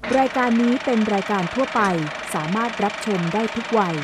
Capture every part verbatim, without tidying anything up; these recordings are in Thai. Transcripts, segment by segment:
รายการนี้เป็นรายการทั่วไปสามารถรับชมได้ทุกวัย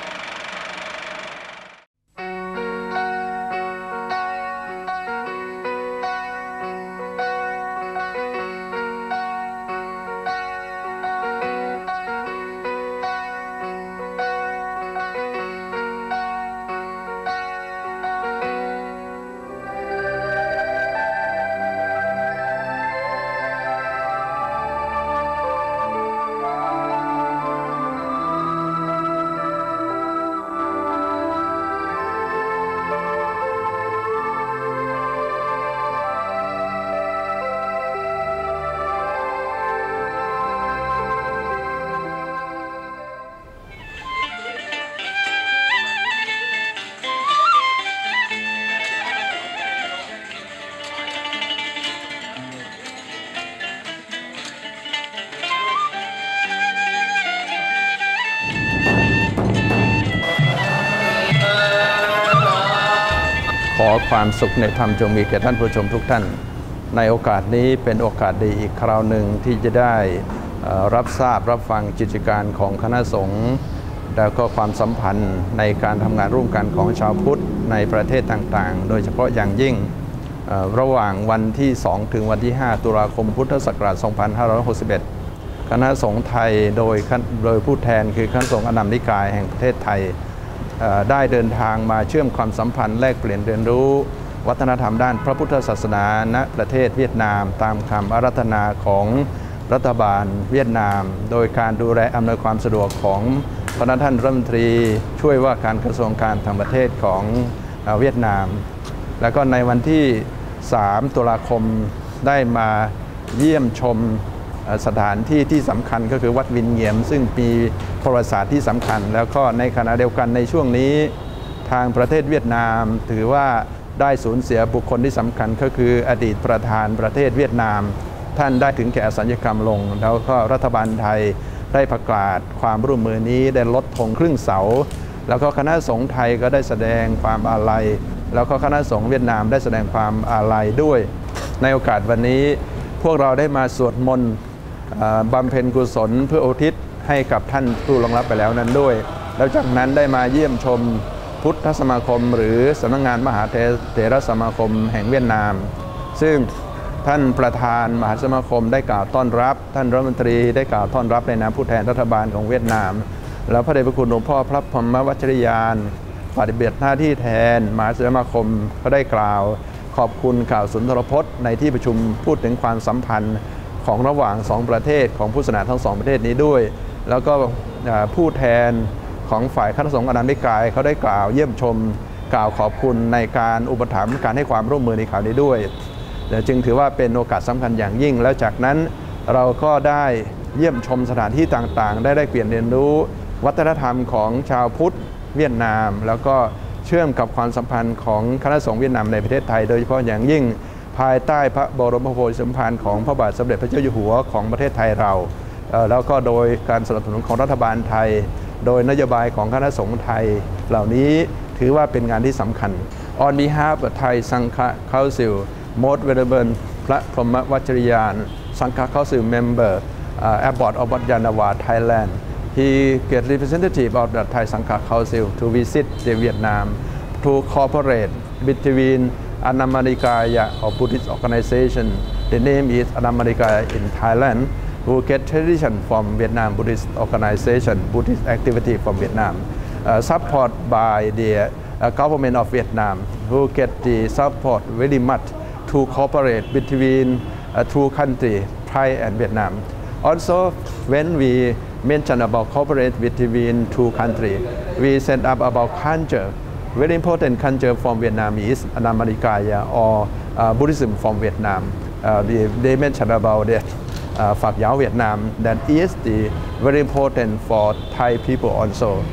ขอความสุขในธรรมจงมีแก่ท่านผู้ชมทุกท่านในโอกาสนี้เป็นโอกาสดีอีกคราวหนึ่งที่จะได้รับทราบรับฟังกิจการของคณะสงฆ์แล้วก็ความสัมพันธ์ในการทำงานร่วมกันของชาวพุทธในประเทศต่างๆโดยเฉพาะอย่างยิ่งระหว่างวันที่สองถึงวันที่ห้าตุลาคมพุทธศักราชสองพันห้าร้อยหกสิบเอ็ดคณะสงฆ์ไทยโดยโดยผู้แทนคือคณะสงฆ์อันดัมนิกายแห่งประเทศไทยได้เดินทางมาเชื่อมความสัมพันธ์แลกเปลี่ยนเรียนรู้วัฒนธรรมด้านพระพุทธศาสนาณประเทศเวียดนามตามคำอาราธนาของรัฐบาลเวียดนามโดยการดูแลอำนวยความสะดวกของพระท่านรัฐมนตรีช่วยว่าการกระทรวงการต่างประเทศของเวียดนามแล้วก็ในวันที่สามตุลาคมได้มาเยี่ยมชมสถานที่ที่สำคัญก็คือวัดวินเงียมซึ่งมีประวัติศาสตร์ที่สำคัญแล้วก็ในขณะเดียวกันในช่วงนี้ทางประเทศเวียดนามถือว่าได้สูญเสียบุคคลที่สำคัญก็คืออดีตประธานประเทศเวียดนามท่านได้ถึงแก่อสัญกรรมลงแล้วก็รัฐบาลไทยได้ประกาศความร่วมมือนี้ได้ลดธงครึ่งเสาแล้วก็คณะสงฆ์ไทยก็ได้แสดงความอาลัยแล้วก็คณะสงฆ์เวียดนามได้แสดงความอาลัยด้วยในโอกาสวันนี้พวกเราได้มาสวดมนต์บำเพ็ญกุศลเพื่ออุทิศให้กับท่านผู้ล่วงลับไปแล้วนั้นด้วยแล้วจากนั้นได้มาเยี่ยมชมพุทธสมาคมหรือสำนักงานมหาเถรสมาคมแห่งเวียดนามซึ่งท่านประธานมหาสมาคมได้กล่าวต้อนรับท่านรัฐมนตรีได้กล่าวต้อนรับในนามผู้แทนรัฐบาลของเวียดนามแล้วพระเดชพระคุณหลวงพ่อพระพรหมวัชรยานปฏิบัติหน้าที่แทนมหาสมาคมก็ได้กล่าวขอบคุณข่าวสุนทรพจน์ในที่ประชุมพูดถึงความสัมพันธ์ของระหว่างสองประเทศของผู้ศาสนาทั้งสองประเทศนี้ด้วยแล้วก็ผู้แทนของฝ่ายคณะสงฆ์อันดัมนิกายเขาได้กล่าวเยี่ยมชมกล่าวขอบคุณในการอุปถัมภ์การให้ความร่วมมือในข่าวนี้ด้วยจึงถือว่าเป็นโอกาสสำคัญอย่างยิ่งแล้วจากนั้นเราก็ได้เยี่ยมชมสถานที่ต่างๆได้ได้เปลี่ยนเรียนรู้วัฒนธรรมของชาวพุทธเวียดนามแล้วก็เชื่อมกับความสัมพันธ์ของคณะสงฆ์เวียดนามในประเทศไทยโดยเฉพาะอย่างยิ่งภายใต้พระบรมโพธิสมภารของพระบาทสมเด็จพระเจ้าอยู่หัวของประเทศไทยเราแล้วก็โดยการสนับสนุนของรัฐบาลไทยโดยนโยบายของคณะสงฆ์ไทยเหล่านี้ถือว่าเป็นงานที่สำคัญ On behalf of Thai Sangha Council Most Venerable พระพรหมวัชรยาน Sangha Council Member uh, Abbot of Wat Yanava Thailand he get representative of the Thai Sangha Council to visit the Vietnam to cooperate between Annam Nikaya or Buddhist organization. The name is Annam Nikaya in Thailand, who get tradition from Vietnam Buddhist organization, Buddhist activity from Vietnam, uh, support by the uh, government of Vietnam, who get the support very much to cooperate between uh, two countries, Thai and Vietnam. Also, when we mention about cooperate between two countries, we set up about culture. Very important culture from Vietnam is Annam Nikaya or uh, Buddhism from Vietnam. Uh, they, they mentioned about it, uh, Phật giáo Vietnam, that is the very important for Thai people also.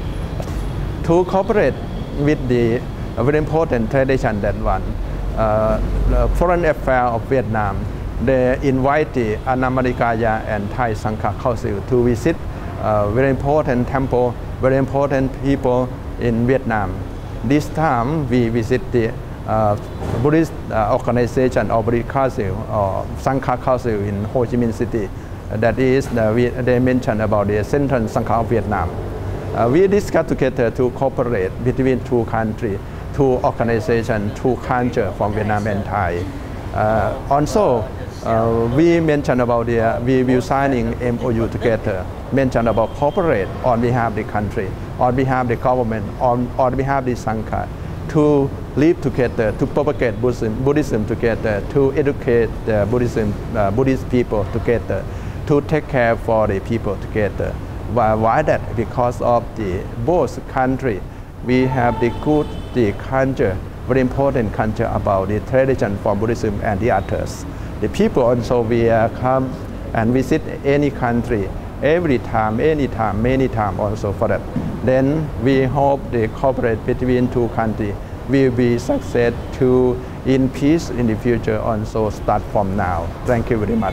To cooperate with the uh, very important tradition that one, uh, the Foreign Affairs of Vietnam, they invite the Annam Nikaya and Thai Sangha Council to visit uh, very important temple, very important people in Vietnam. This time we visit the uh, Buddhist uh, organization or Buddhist Council or Sangha Council in Ho Chi Minh City. that is, uh, we, they mentioned about the Central Sangha of Vietnam. Uh, we discussed together to cooperate between two countries, two organizations, two cultures from Vietnam and Thai. Uh, also, uh, we mentioned about the, uh, we will signing M O U together, mentioned about cooperate on behalf of the country, on behalf of the government, on, on behalf of the Sangha, to live together, to propagate Buddhism, Buddhism together, to educate the Buddhism, uh, Buddhist people together, to take care for the people together. Why, why that? Because of the both country, we have the good the culture, very important culture about the tradition from Buddhism and the others. The people also will uh, come and visit any country every time, any time, many times also for that. Then we hope the cooperation between two countries will be success to in peace in the future also start from now. Thank you very much.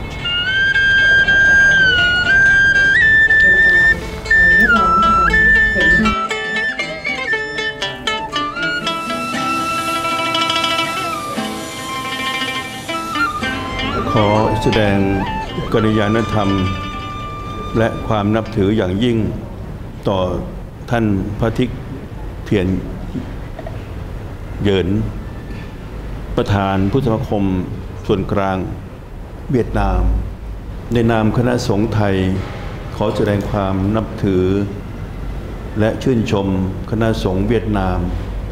ขอแสดงกัลยาณธรรมและความนับถืออย่างยิ่งต่อท่านพระทิกเทียนเหยินประธานพุทธสมาคมส่วนกลางเวียดนามในนามคณะสงฆ์ไทยขอแสดงความนับถือและชื่นชมคณะสงฆ์เวียดนาม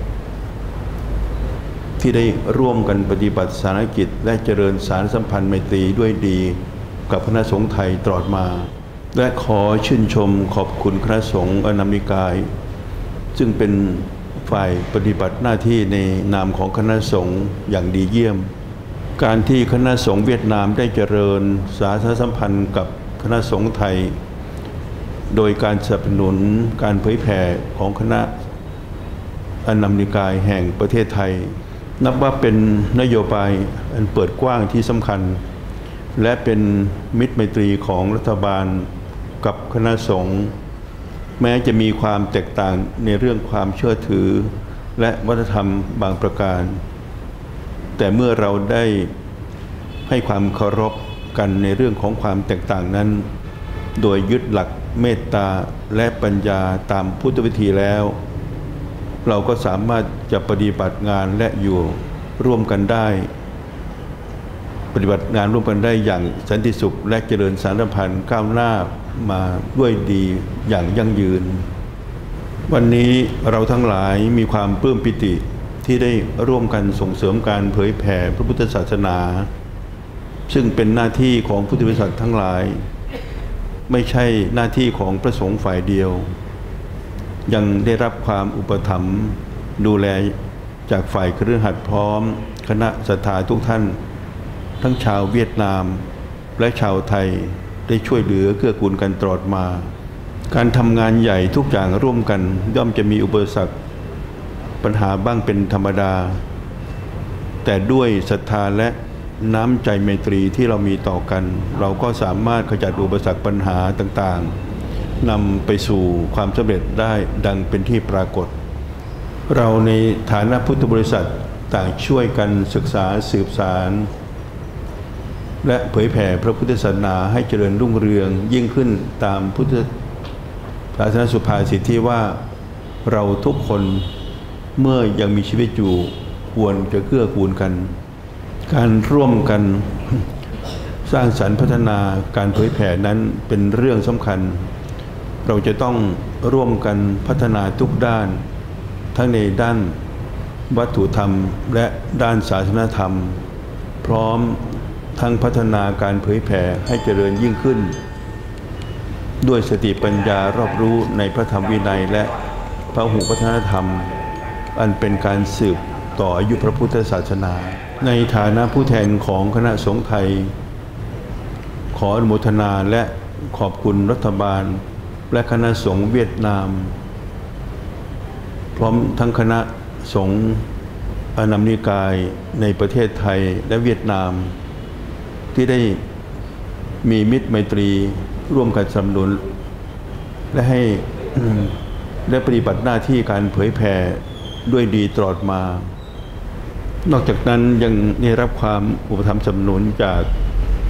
ที่ได้ร่วมกันปฏิบัติศาสนกิจและเจริญสารสัมพันธ์ไมตรีด้วยดีกับคณะสงฆ์ไทยตลอดมาและขอชื่นชมขอบคุณคณะสงฆ์อนามิกายซึ่งเป็นฝ่ายปฏิบัติหน้าที่ในนามของคณะสงฆ์อย่างดีเยี่ยมการที่คณะสงฆ์เวียดนามได้เจริญสารสัมพันธ์กับคณะสงฆ์ไทยโดยการสนับสนุนการเผยแผ่ของคณะอนามิกายแห่งประเทศไทยนับว่าเป็นนโยบายอันเปิดกว้างที่สำคัญและเป็นมิตรไมตรีของรัฐบาลกับคณะสงฆ์แม้จะมีความแตกต่างในเรื่องความเชื่อถือและวัฒนธรรมบางประการแต่เมื่อเราได้ให้ความเคารพกันในเรื่องของความแตกต่างนั้นโดยยึดหลักเมตตาและปัญญาตามพุทธวิธีแล้วเราก็สามารถจะปฏิบัติงานและอยู่ร่วมกันได้ปฏิบัติงานร่วมกันได้อย่างสันติสุขและเจริญสารสัมพันธ์ก้าวหน้ามาด้วยดีอย่างยั่งยืนวันนี้เราทั้งหลายมีความปลื้มปิติที่ได้ร่วมกันส่งเสริมการเผยแผ่พระพุทธศาสนาซึ่งเป็นหน้าที่ของพุทธบริษัททั้งหลายไม่ใช่หน้าที่ของพระสงฆ์ฝ่ายเดียวยังได้รับความอุปถัมภ์ดูแลจากฝ่ายคฤหัสถ์พร้อมคณะศรัทธาทุกท่านทั้งชาวเวียดนามและชาวไทยได้ช่วยเหลือเกื้อกูลกันตลอดมาการทำงานใหญ่ทุกอย่างร่วมกันย่อมจะมีอุปสรรคปัญหาบ้างเป็นธรรมดาแต่ด้วยศรัทธาและน้ำใจไมตรีที่เรามีต่อกันเราก็สามารถขจัดอุปสรรคปัญหาต่างๆนำไปสู่ความสำเร็จได้ดังเป็นที่ปรากฏเราในฐานะพุทธบริษัทต่างช่วยกันศึกษาสืบสารและเผยแผ่พระพุทธศาสนาให้เจริญรุ่งเรืองยิ่งขึ้นตามพุทธศาสนาสุภาษิตที่ว่าเราทุกคนเมื่อยังมีชีวิตอยู่ควรจะเกื้อกูลกันการร่วมกันสร้างสรรค์พัฒนาการเผยแผ่นั้นเป็นเรื่องสำคัญเราจะต้องร่วมกันพัฒนาทุกด้านทั้งในด้านวัตถุธรรมและด้านศาสนธรรมพร้อมทั้งพัฒนาการเผยแผ่ให้เจริญยิ่งขึ้นด้วยสติปัญญารอบรู้ในพระธรรมวินัยและพหุวัฒนธรรมอันเป็นการสืบต่ออายุพระพุทธศาสนาในฐานะผู้แทนของคณะสงฆ์ไทยขออนุโมทนาและขอบคุณรัฐบาลและคณะสงฆ์เวียดนามพร้อมทั้งคณะสงฆ์อานามิกายในประเทศไทยและเวียดนามที่ได้มีมิตรไมตรีร่วมกันสนับสนุนและให้ได้ปฏิบัติหน้าที่การเผยแผ่ด้วยดีตลอดมานอกจากนั้นยังได้รับความอุปถัมภ์สนับสนุนจาก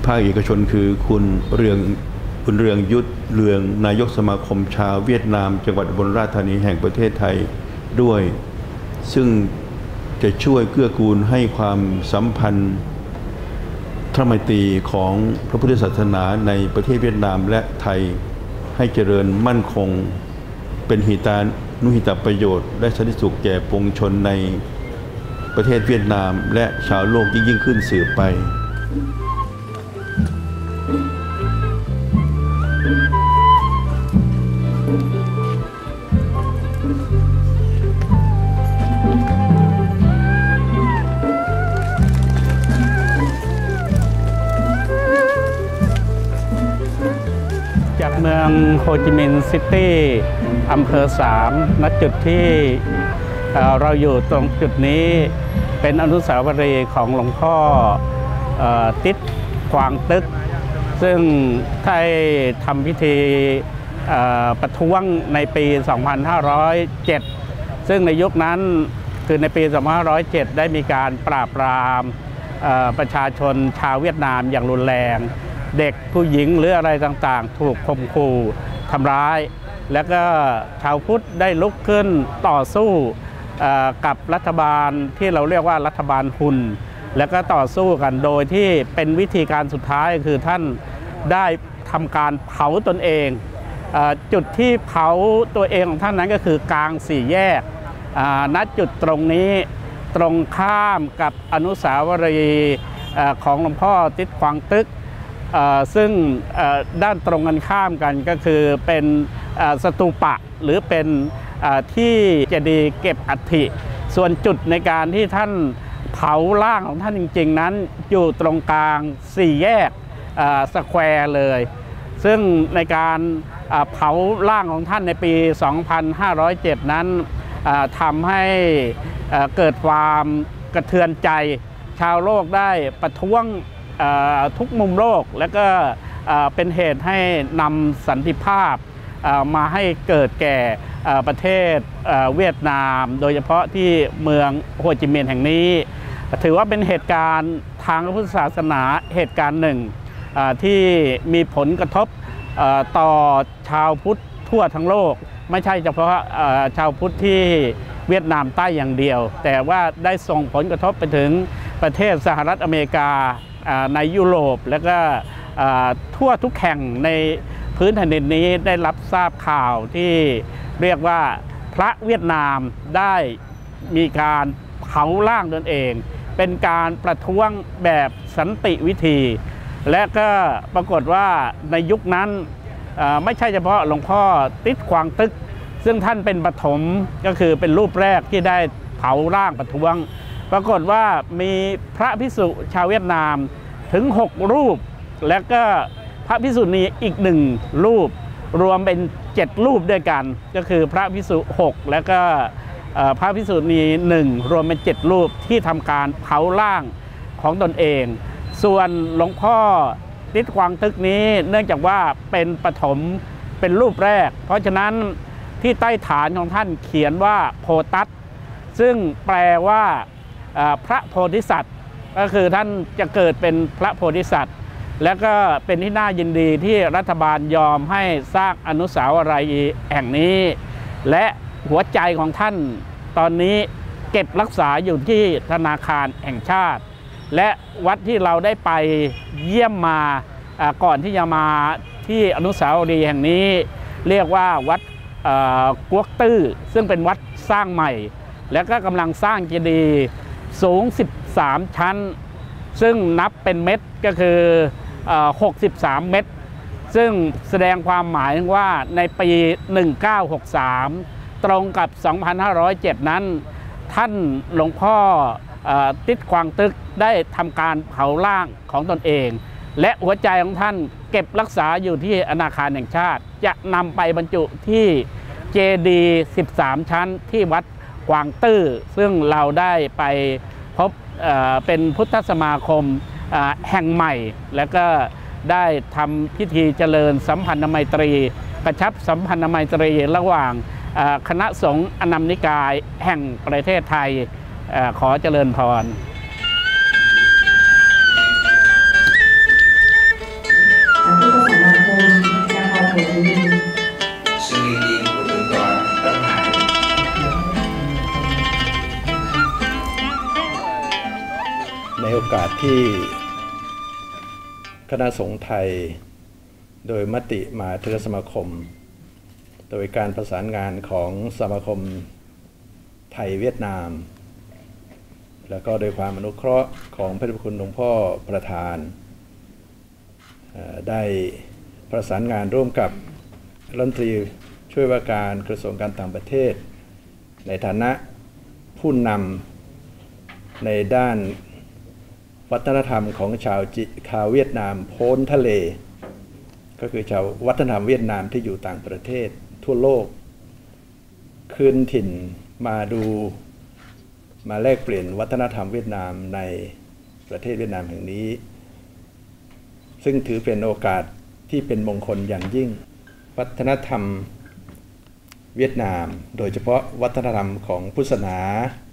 ภาคเอกชนคือคุณเรืองคุณเรืองยุทธเรืองนายกสมาคมชาวเวียดนามจังหวัดอุบลราชธานีแห่งประเทศไทยด้วยซึ่งจะช่วยเกื้อกูลให้ความสัมพันธ์ธรรมไมตรีของพระพุทธศาสนาในประเทศเวียดนามและไทยให้เจริญมั่นคงเป็นหิตานุหิตประโยชน์และสันติสุขแก่ปวงชนในประเทศเวียดนามและชาวโลกยิ่งยิ่งขึ้นสืบไปจากเมืองโฮจิมินห์ซิตี้อำเภอสามณจุดที่เราอยู่ตรงจุดนี้เป็นอนุสาวรีย์ของหลวงพ่อติ๊ดกวางตึกซึ่งได้ทำพิธีประท้วงในปี สองพันห้าร้อยเจ็ด ซึ่งในยุคนั้นคือในปี สองพันห้าร้อยเจ็ด ได้มีการปราบปรามประชาชนชาวเวียดนามอย่างรุนแรงเด็กผู้หญิงหรืออะไรต่างๆถูกข่มขู่ทำร้ายแล้วก็ชาวพุทธได้ลุกขึ้นต่อสู้กับรัฐบาลที่เราเรียกว่ารัฐบาลฮุนแล้วก็ต่อสู้กันโดยที่เป็นวิธีการสุดท้ายคือท่านได้ทำการเผาตนเองจุดที่เผาตัวเองของท่านนั้นก็คือกลางสี่แยกณจุดตรงนี้ตรงข้ามกับอนุสาวรีย์ของหลวงพ่อติ๊ดกวางตึกซึ่งด้านตรงกันข้ามกันก็คือเป็นสตูปะหรือเป็นที่เจดีย์เก็บอัฐิส่วนจุดในการที่ท่านเผาร่างของท่านจริงๆนั้นอยู่ตรงกลางสี่แยกสแควร์เลยซึ่งในการเผาร่างของท่านในปี สองพันห้าร้อยเจ็ด นั้นทำให้เกิดความกระเทือนใจชาวโลกได้ประท้วงทุกมุมโลกและก็เป็นเหตุให้นำสันติภาพมาให้เกิดแก่ประเทศเวียดนามโดยเฉพาะที่เมืองโฮจิมินห์แห่งนี้ถือว่าเป็นเหตุการณ์ทางพระพุทธศาสนาเหตุการณ์หนึ่งที่มีผลกระทบต่อชาวพุทธทั่วทั้งโลกไม่ใช่เฉพาะชาวพุทธที่เวียดนามใต้อย่างเดียวแต่ว่าได้ส่งผลกระทบไปถึงประเทศสหรัฐอเมริกาในยุโรปและก็ทั่วทุกแห่งในพื้นแผ่นดินนี้ได้รับทราบข่าวที่เรียกว่าพระเวียดนามได้มีการเผาร่างตนเองเป็นการประท้วงแบบสันติวิธีและก็ปรากฏว่าในยุคนั้นไม่ใช่เฉพาะหลวงพ่อติ๊ดกวางตึกซึ่งท่านเป็นปฐมก็คือเป็นรูปแรกที่ได้เผาร่างประท้วงปรากฏว่ามีพระภิกษุชาวเวียดนามถึงหกรูปและก็พระภิกษุณีอีกหนึ่งรูปรวมเป็นเจ็ดรูปด้วยกันก็คือพระภิกษุหกและก็พระภิกษุณีหนึ่งรวมเป็นเจ็ดรูปที่ทำการเผาร่างของตนเองส่วนหลวงพ่อติ๊ดกวางตึกนี้เนื่องจากว่าเป็นปฐมเป็นรูปแรกเพราะฉะนั้นที่ใต้ฐานของท่านเขียนว่าโพตัสซึ่งแปลว่าพระโพธิสัตว์ก็คือท่านจะเกิดเป็นพระโพธิสัตว์และก็เป็นที่น่ายินดีที่รัฐบาลยอมให้สร้างอนุสาวรีย์แห่งนี้และหัวใจของท่านตอนนี้เก็บรักษาอยู่ที่ธนาคารแห่งชาติและวัดที่เราได้ไปเยี่ยมมาก่อนที่จะมาที่อนุสาวรีย์แห่งนี้เรียกว่าวัดกวกตื้อซึ่งเป็นวัดสร้างใหม่และก็กำลังสร้างเจดีย์สูงสิบสามชั้นซึ่งนับเป็นเม็ดก็คือหกสิบสามเม็ดซึ่งแสดงความหมายว่าในปีหนึ่งเก้าหกสามตรงกับสองพันห้าร้อยเจ็ดนั้นท่านหลวงพ่อติ๊ดกวางตึกได้ทำการเผาร่างของตนเองและหัวใจของท่านเก็บรักษาอยู่ที่ธนาคารแห่งชาติจะนำไปบรรจุที่เจดีย์สิบสามชั้นที่วัดกวางตื้อซึ่งเราได้ไปพบเป็นพุทธสมาคมแห่งใหม่และก็ได้ทำพิธีเจริญสัมพันธไมตรีกระชับสัมพันธไมตรีระหว่างคณะสงฆ์อนัมนิกายแห่งประเทศไทยขอเจริญพรที่คณะสงฆ์ไทยโดยมติมหาเถรสมาคมโดยการประสานงานของสมาคมไทยเวียดนามแล้วก็โดยความอนุเคราะห์ของพระเดชพระคุณหลวงพ่อประธานได้ประสานงานร่วมกับรัฐมนตรีช่วยว่าการกระทรวงการต่างประเทศในฐานะผู้นำในด้านวัฒนธรรมของชาวชาวเวียดนามพ้นทะเลก็คือชาววัฒนธรรมเวียดนามที่อยู่ต่างประเทศทั่วโลกคืนถิ่นมาดูมาแลกเปลี่ยนวัฒนธรรมเวียดนามในประเทศเวียดนามแห่งนี้ซึ่งถือเป็นโอกาสที่เป็นมงคลอย่างยิ่งวัฒนธรรมเวียดนามโดยเฉพาะวัฒนธรรมของพุทธศาสนา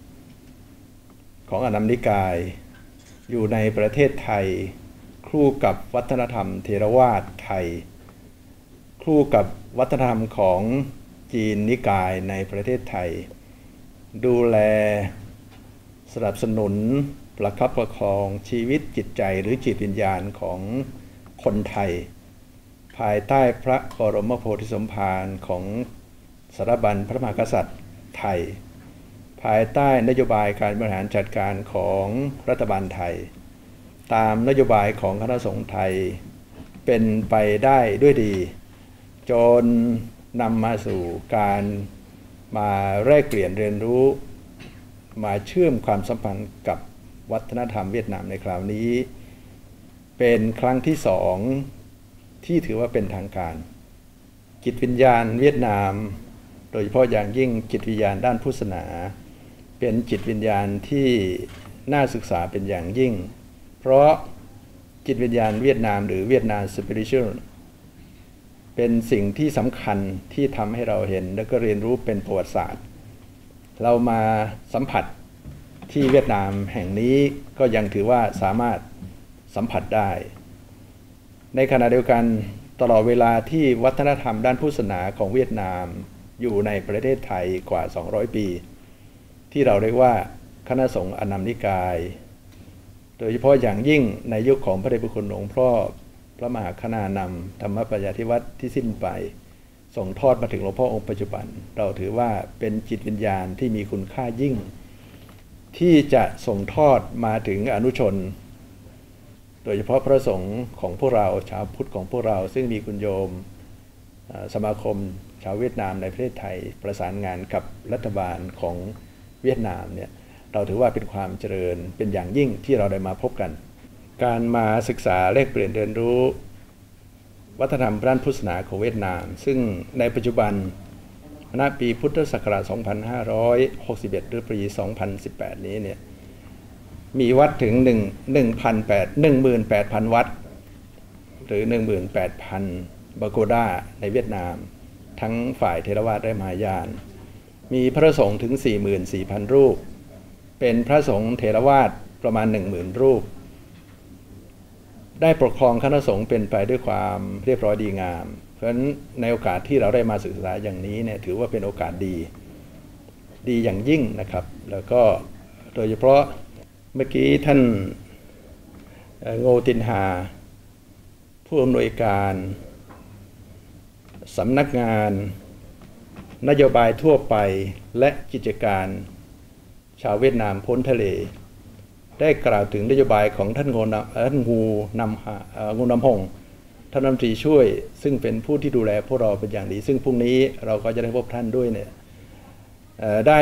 ของอานัมนิกายอยู่ในประเทศไทยคู่กับวัฒนธรรมเทรวาทไทยคู่กับวัฒนธรรมของจีนนิกายในประเทศไทยดูแลสนับสนุนประคับประคองชีวิตจิตใจหรือจิตวิญญาณของคนไทยภายใต้พระบรมโพธิสมภารของสถาบันพระมหากษัตริย์ไทยภายใต้นโยบายการบริหารจัดการของรัฐบาลไทยตามนโยบายของคณะสงฆ์ไทยเป็นไปได้ด้วยดีจนนำมาสู่การมาแลกเปลี่ยนเรียนรู้มาเชื่อมความสัมพันธ์กับวัฒนธรรมเวียดนามในคราวนี้เป็นครั้งที่สองที่ถือว่าเป็นทางการจิตวิญญาณเวียดนามโดยเฉพาะอย่างยิ่งจิตวิญญาณด้านพุทธศาสนาเป็นจิตวิญญาณที่น่าศึกษาเป็นอย่างยิ่งเพราะจิตวิญญาณเวียดนามหรือเวียดนามสปิริตชัลเป็นสิ่งที่สำคัญที่ทำให้เราเห็นและก็เรียนรู้เป็นประวัติศาสตร์เรามาสัมผัสที่เวียดนามแห่งนี้ก็ยังถือว่าสามารถสัมผัสได้ในขณะเดียวกันตลอดเวลาที่วัฒนธรรมด้านพุทธศาสนาของเวียดนามอยู่ในประเทศไทยกว่าสองร้อยปีที่เราเรียกว่าคณะสงฆ์อานัมนิกายโดยเฉพาะอย่างยิ่งในยุคของพระเดชพระคุณหลวงพ่อพระมหาคณานำธรรมปญาธิวัตรที่สิ้นไปส่งทอดมาถึงหลวงพ่อองค์ปัจจุบันเราถือว่าเป็นจิตวิญญาณที่มีคุณค่ายิ่งที่จะส่งทอดมาถึงอนุชนโดยเฉพาะพระสงฆ์ของพวกเราชาวพุทธของพวกเราซึ่งมีคุณโยมสมาคมชาวเวียดนามในประเทศไทยประสานงานกับรัฐบาลของเวียดนามเนี่ยเราถือว่าเป็นความเจริญเป็นอย่างยิ่งที่เราได้มาพบกันการมาศึกษาแลกเปลี่ยนเรียนรู้วัฒนธรรมด้านพุทธศาสนาของเวียดนามซึ่งในปัจจุบันณปีพุทธศักราชสองพันห้าร้อยหกสิบเอ็ดหรือปีสองพันสิบแปดนี้เนี่ยมีวัดถึงหนึ่ง หนึ่งพันแปด หนึ่งหมื่นแปดพัน วัดหรือ หนึ่งหมื่นแปดพัน บาโกดาในเวียดนามทั้งฝ่ายเทรวาทและมหายานมีพระสงฆ์ถึง สี่หมื่นสี่พัน รูปเป็นพระสงฆ์เทรวาทประมาณ หนึ่งหมื่น รูปได้ปกครองคณะสงฆ์เป็นไปด้วยความเรียบร้อยดีงามเพราะฉะนั้นในโอกาสที่เราได้มาศึกษาอย่างนี้เนี่ยถือว่าเป็นโอกาสดีดีอย่างยิ่งนะครับแล้วก็โดยเฉพาะเมื่อกี้ท่านโงตินหาผู้อำนวยการสำนักงานนโยบายทั่วไปและกิจการชาวเวียดนามพ้นทะเลได้กล่าวถึงนโยบายของท่านงูท่านงูนำงูนำหงท่านรัฐมนตรีช่วยซึ่งเป็นผู้ที่ดูแลพวกเราเป็นอย่างดีซึ่งพรุ่งนี้เราก็จะได้พบท่านด้วยเนี่ยได้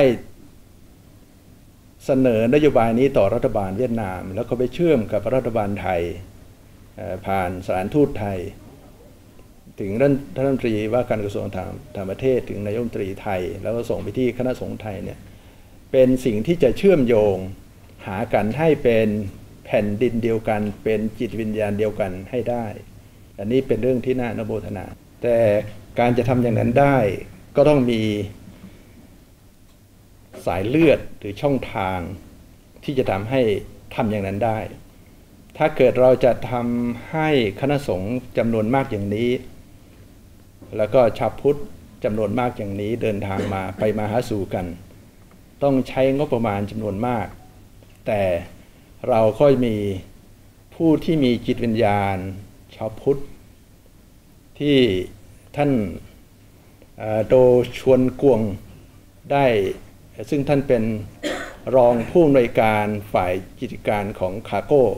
เสนอนโยบายนี้ต่อรัฐบาลเวียดนามแล้วก็ไปเชื่อมกับรัฐบาลไทยผ่านสถานทูตไทยถึงท่านรัฐมนตรีว่าการกระทรวงต่างประเทศถึงนายกรัฐมนตรีไทยแล้วก็ส่งไปที่คณะสงฆ์ไทยเนี่ยเป็นสิ่งที่จะเชื่อมโยงหากันให้เป็นแผ่นดินเดียวกันเป็นจิตวิญญาณเดียวกันให้ได้อันนี้เป็นเรื่องที่น่าอนุโมทนาแต่การจะทำอย่างนั้นได้ก็ต้องมีสายเลือดหรือช่องทางที่จะทำให้ทำอย่างนั้นได้ถ้าเกิดเราจะทำให้คณะสงฆ์จำนวนมากอย่างนี้แล้วก็ชาวพุทธจำนวนมากอย่างนี้เดินทางมาไปมาหาสู่กันต้องใช้งบประมาณจำนวนมากแต่เราก็มีผู้ที่มีจิตวิญญาณชาวพุทธที่ท่านโดชวนกวงได้ซึ่งท่านเป็นรองผู้อำนวยการฝ่ายกิจการของคาร์โก้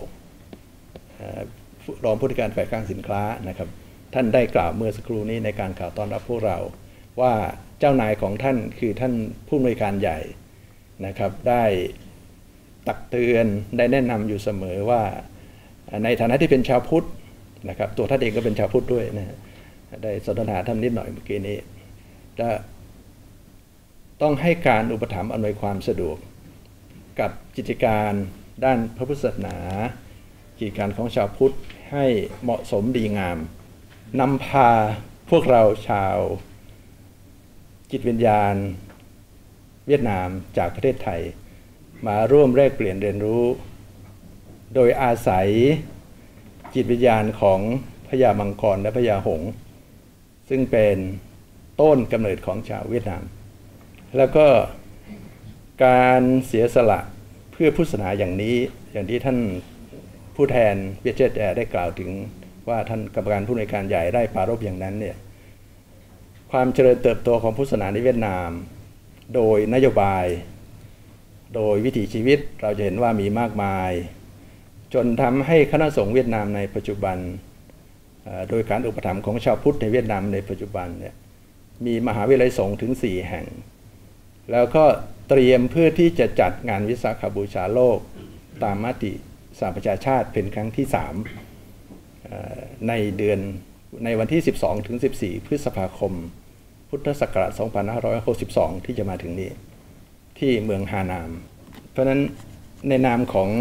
รองผู้อำนวยการฝ่ายคลังสินค้านะครับท่านได้กล่าวเมื่อสักครู่นี้ในการข่าวต้อนรับพวกเราว่าเจ้านายของท่านคือท่านผู้อำนวยการใหญ่นะครับได้ตักเตือนได้แนะนำอยู่เสมอว่าในฐานะที่เป็นชาวพุทธนะครับตัวท่านเองก็เป็นชาวพุทธด้วยนะได้สนทนาท่านนิดหน่อยเมื่อกี้นี้จะต้องให้การอุปถัมภ์อำนวยความสะดวกกับกิจการด้านพระพุทธศาสนากิจการของชาวพุทธให้เหมาะสมดีงามนำพาพวกเราชาวจิตวิญญาณเวียดนามจากประเทศไทยมาร่วมแลกเปลี่ยนเรียนรู้โดยอาศัยจิตวิญญาณของพญามังกรและพญาหงส์ซึ่งเป็นต้นกำเนิดของชาวเวียดนามแล้วก็การเสียสละเพื่อพุทธศาสนาอย่างนี้อย่างที่ท่านผู้แทนเวียดเจตแอร์ได้กล่าวถึงว่าท่านกรรมการผู้อำนวยการใหญ่ได้ปรารภอย่างนั้นเนี่ยความเจริญเติบโตของพุทธศาสนาในเวียดนามโดยนโยบายโดยวิถีชีวิตเราจะเห็นว่ามีมากมายจนทำให้คณะสงฆ์เวียดนามในปัจจุบันโดยการอุปถัมภ์ของชาวพุทธในเวียดนามในปัจจุบันเนี่ยมีมหาวิทยาลัยสงฆ์ถึงสี่แห่งแล้วก็เตรียมเพื่อที่จะจัดงานวิสาขบูชาโลกตามมติสหประชาชาติเป็นครั้งที่สามในเดือนในวันที่สิบสองถึงสิบสี่พฤษภาคมพุทธศักราชสองพันห้าร้อยหกสิบสองที่จะมาถึงนี้ที่เมืองฮานามเพราะฉะนั้นในนามของ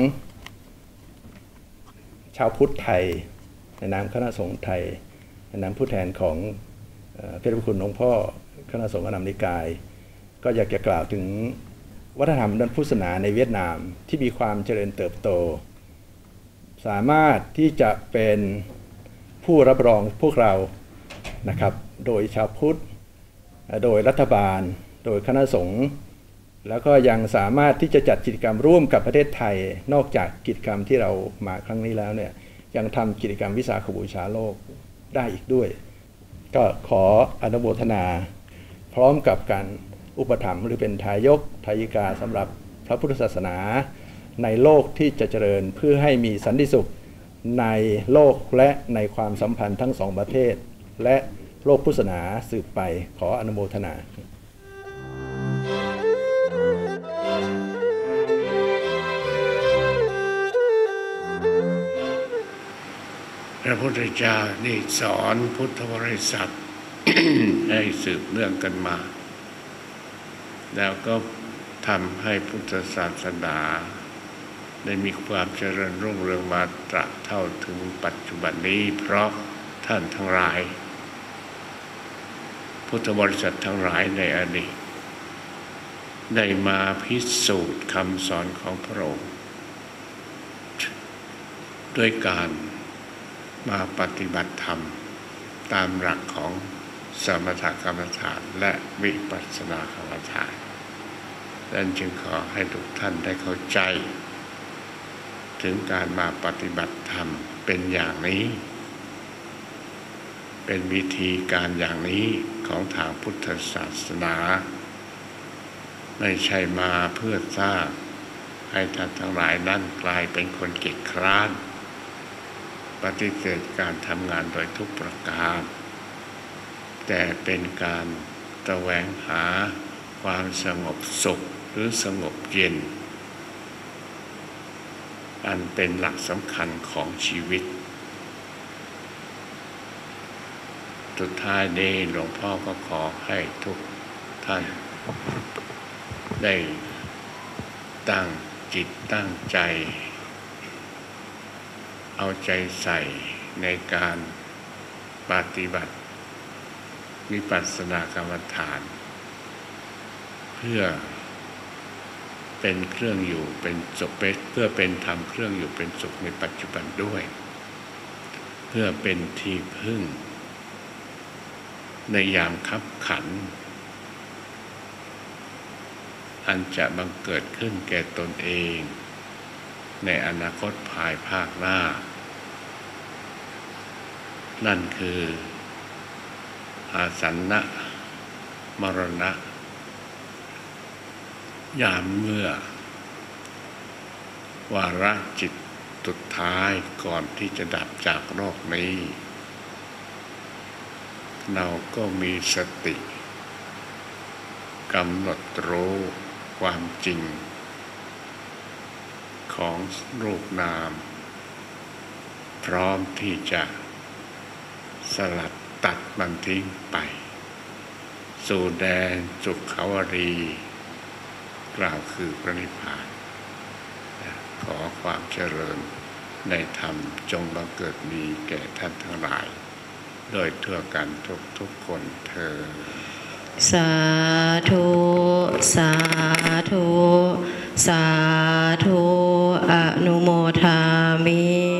ชาวพุทธไทยในนามคณะสงฆ์ไทยในนามผู้แทนของพระเดชพระคุณหลวงพ่อคณะสงฆ์อนัมนิกายก็อยากจะกล่าวถึงวัฒนธรรมด้านพุทธศาสนาในเวียดนามที่มีความเจริญเติบโตสามารถที่จะเป็นผู้รับรองพวกเรานะครับโดยชาวพุทธโดยรัฐบาลโดยคณะสงฆ์แล้วก็ยังสามารถที่จะจัดกิจกรรมร่วมกับประเทศไทยนอกจากกิจกรรมที่เรามาครั้งนี้แล้วเนี่ยยังทำกิจกรรมวิสาขบูชาโลกได้อีกด้วยก็ขออนุโมทนาพร้อมกับการอุปถัมภ์หรือเป็นทายกทายิกาสำหรับพระพุทธศาสนาในโลกที่จะเจริญเพื่อให้มีสันติสุขในโลกและในความสัมพันธ์ทั้งสองประเทศและโลกพุทธศาสนาสืบไปขออนุโมทนาพระพุทธเจ้านี่สอนพุทธบริษัท ให้สืบเนื่องกันมาแล้วก็ทำให้พุทธศาสนาได้มีความเจริญรุ่งเรืองมาตราบเท่าถึงปัจจุบันนี้เพราะท่านทั้งหลายพุทธบริษัททั้งหลายในอดีตได้มาพิสูจน์คำสอนของพระองค์ด้วยการมาปฏิบัติธรรมตามหลักของสมถกรรมฐานและวิปัสสนากรรมฐานดังนั้นจึงขอให้ทุกท่านได้เข้าใจถึงการมาปฏิบัติธรรมเป็นอย่างนี้เป็นวิธีการอย่างนี้ของทางพุทธศาสนาไม่ใช่มาเพื่อสร้างให้ท่านทั้งหลายนั้นกลายเป็นคนเกียจคร้านปฏิเสธการทำงานโดยทุกประการแต่เป็นการแสวงหาความสงบสุขหรือสงบเย็นอันเป็นหลักสำคัญของชีวิตสุดท้ายนี้หลวงพ่อก็ขอให้ทุกท่านได้ตั้งจิตตั้งใจเอาใจใส่ในการปฏิบัติวิปัสสนากรรมฐานเพื่อเป็นเครื่องอยู่เป็นสุขเพื่อเป็นธรรมเครื่องอยู่เป็นสุขในปัจจุบันด้วยเพื่อเป็นที่พึ่งในยามคับขันอันจะบังเกิดขึ้นแก่ตนเองในอนาคตภายภาคหน้านั่นคืออาสันนะมรณะยามเมื่อวาระจิตสุดท้ายก่อนที่จะดับจากโลกนี้เราก็มีสติกำหนดรู้ความจริงของรูปนามพร้อมที่จะสลัดตัดมันทิ้งไปสู่แดนสุขาวรีกล่าวคือพระนิพพานขอความเจริญในธรรมจงบังเกิดมีแก่ท่านทั้งหลายโดยทั่วกันทุกทุกคนเธอสาธุสาธุสาธุอนุโมทามิ